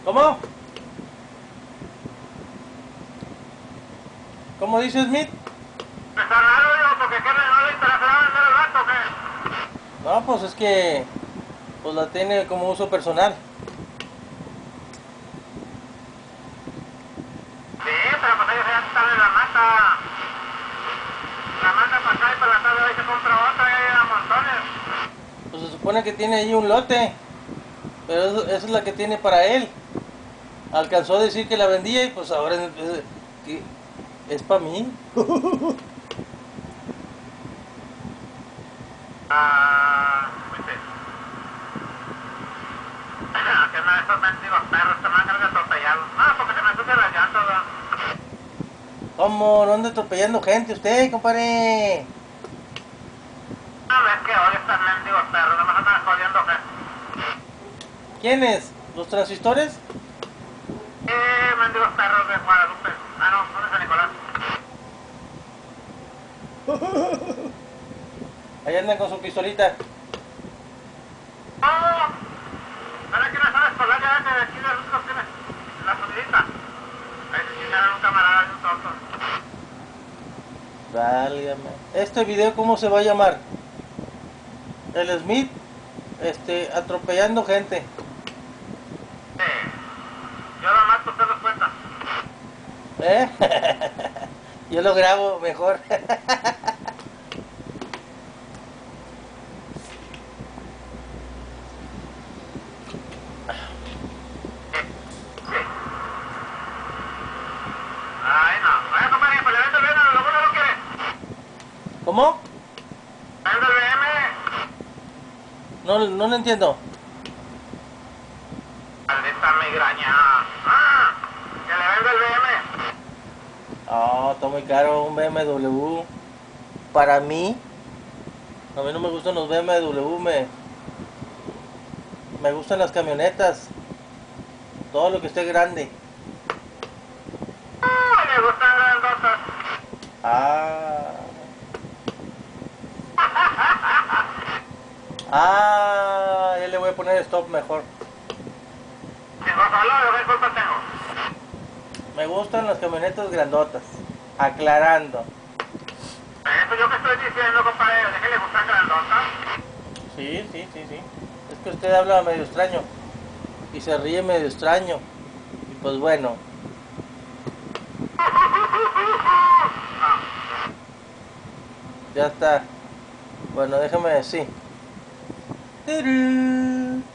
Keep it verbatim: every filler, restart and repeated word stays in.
¿Cómo? ¿Cómo dice Smith? Está raro, digo, porque ¿qué no le interesa vender el vato o qué? No, pues es que pues la tiene como uso personal. Sí, pero pues ellos ya están en la mata. La mata para acá y para la tarde ahí se compra otra y hay a montones. Pues se supone que tiene ahí un lote, pero eso- esa es la que tiene para él. Alcanzó a decir que la vendía y pues ahora es, es- que es para mí. Ah, viste. Que no, esos mendigos perros se me han de atropellarlos. No, porque se me ensucian las llantas, ¿verdad? ¿Cómo? ¿No anda atropellando gente usted, compadre? No, ves que hoy estos mendigos perros, nomás andan jodiendo gente. ¿Quiénes? ¿Los transistores? Eh, mendigos perros de Guadalupe. Ah, no, no de San Nicolás. Ahí andan con su pistolita. ¡Oh! ¿Para que no sabes por la llave de aquí de los otros tienes? La sonidita. Ahí se chingaron un camarada y un tonto. Válgame. ¿Este video cómo se va a llamar? El Smith, este, atropellando gente. Sí. Yo lo mato, usted los cuenta. ¿Eh? Yo lo grabo mejor. Ay, no. Vaya, compadre, pues le vendo el B M, lo bueno no quiere. ¿Cómo? Le vendo el B M. No, no lo entiendo. Maldita migraña. Ah, que le vendo el B M. Oh, está muy caro un B M W. Para mí, a mí no me gustan los B M W, me, me gustan las camionetas. Todo lo que esté grande. Ah, le gustan grandotas. Ah. Ah, ya le voy a poner stop mejor. Si no solo, ¿qué culpa tengo? Me gustan las camionetas grandotas. Aclarando. Eso yo que estoy diciendo, compadre, ¿de que le gustan grandotas? Sí, sí, sí, sí. Es que usted habla medio extraño. Y se ríe medio extraño. Y pues bueno. Ya está. Bueno, déjame decir. ¡Turú!